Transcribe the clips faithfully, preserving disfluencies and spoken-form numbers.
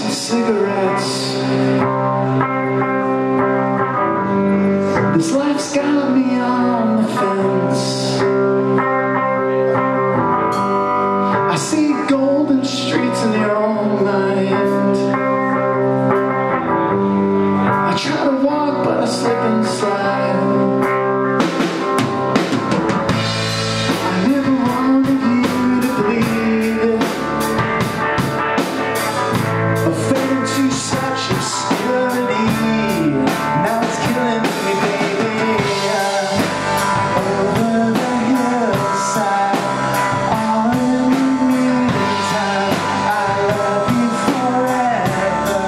of cigarettes. This life's got me on the fence. I see golden streets in your own mind. I try to walk, but I slip and slide. I never wanted you to believe it, but fell into such obscurity. Now it's killing me, baby. Over the hillside, all in the meantime, I love you forever.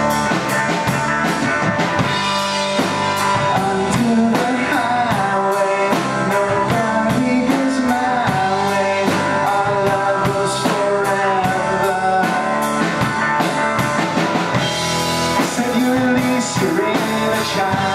Under the highway, nobody gets my way. Our love was forever. Said you release your inner child.